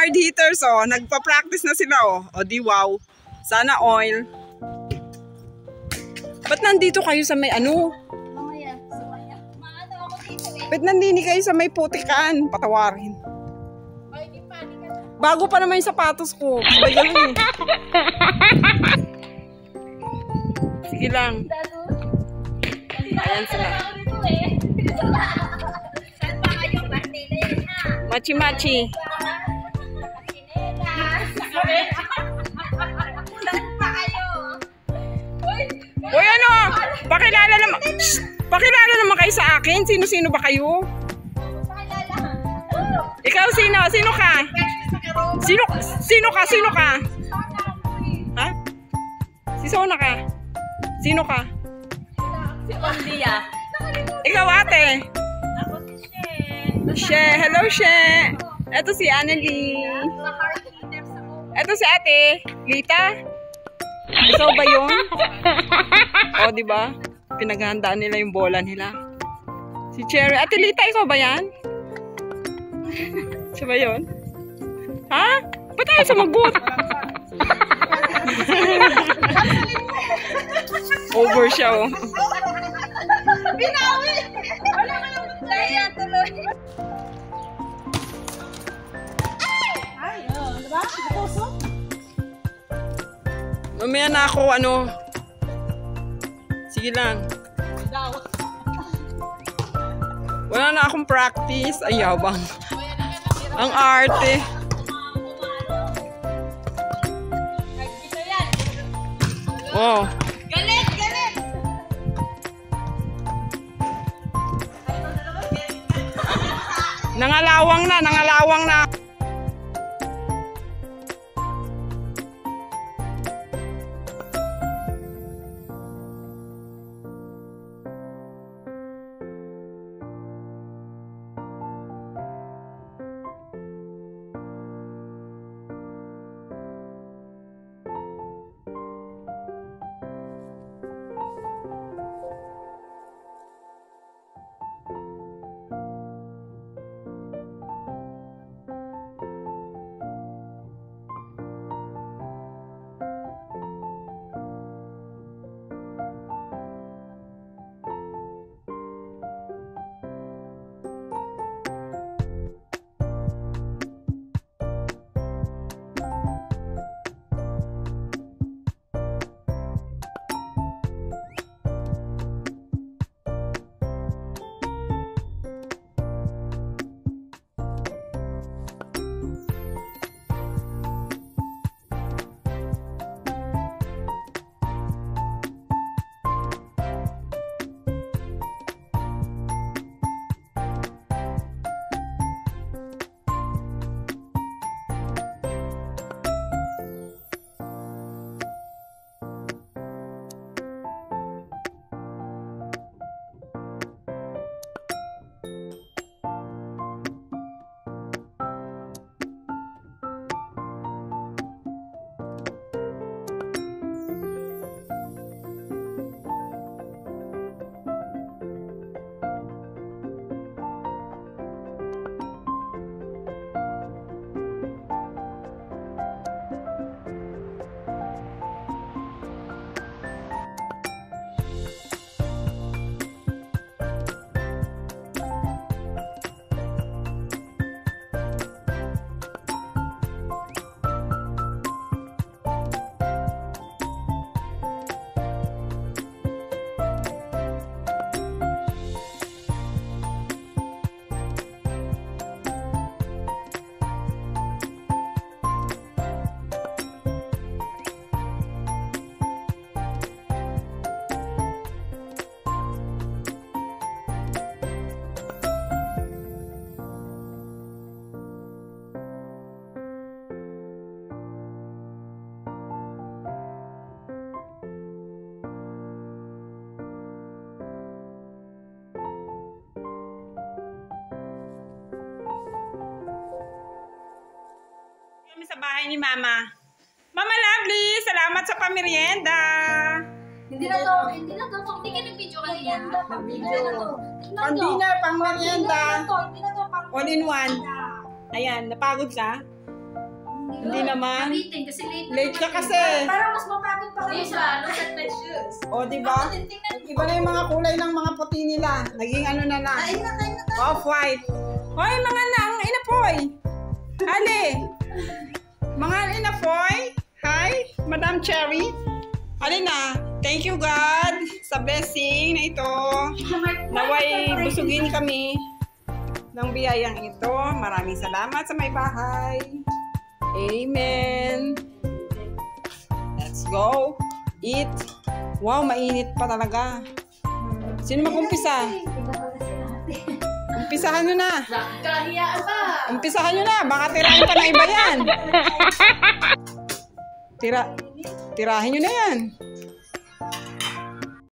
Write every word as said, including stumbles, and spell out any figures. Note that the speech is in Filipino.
hard hitters, oh. Nagpa-practice na sila, oh. O di wow. Sana oil. Ba't nandito kayo sa may ano? Mamaya, sumaya. Maano ako dito eh. Ba't nandini kayo sa may putikan? Patawarin. Ay, di pa, di ka na. Bago pa naman yung sapatos ko. Sabay ganun eh. Sige lang. Ayan sila. Saan pa kayong martinez, ha? Machi-machi. Saan pa kayo? Uy, ano? Pakilala naman. Shh! Pakilala naman kayo sa akin. Sino-sino ba kayo? Ikaw sino? Sino ka? Sino, sino ka? Sino ka? Ha? Si Sona ka? Sino ka? Si Ondia. Ikaw ate. Ako si She. She. Hello She. Ito si Annalie. Ito si ate. Lita. Ikaw ba yun? O, di ba? Pinaghandaan nila yung bola nila. Si Cherry. Ate Lita, ikaw ba yan? Siya ba yun? Ha? Ba't tayo sa magbut? Over siya, oh. Binawi! Wala ka lang magdaya tuloy. Ay! Oh, diba? Puso? Mamaya na ako, ano. Sige lang. Wala na akong practice. Ay, yabang. Ang arte. Oh. Galit! Galit! Nangalawang na, nangalawang na. Sa bahay ni Mama. Mama Lovely, salamat sa pamerienda. Hindi na to, hindi na to. Hindi ka nag-video kanina. Hindi na to. Pang-dinner, pang-merienda. Hindi na to, pang All in one. Ayan, napagod ka? Hindi naman. Nabitin kasi late. Late ka kasi. Parang mas mapagod pa kayo sa look at my shoes. O, di ba? Iba na yung mga kulay ng mga puti nila. Naging ano na na. Kain na, kain na tayo. Off-white. Hoy, mga nang inapoy. Ali. Mga inapoy. Hi, Madam Cherry. Ali na. Thank you God sa blessing na ito. Naway busugin kami ng biyayang ito. Maraming salamat sa may bahay. Amen. Let's go. Eat. Wow, mainit pa talaga. Sino mag-umpisa? Umpisahan nyo na. Kahiyaan ba? Umpisahan nyo na. Baka tirahin pa na iba yan. Tira, tirahin nyo na yan.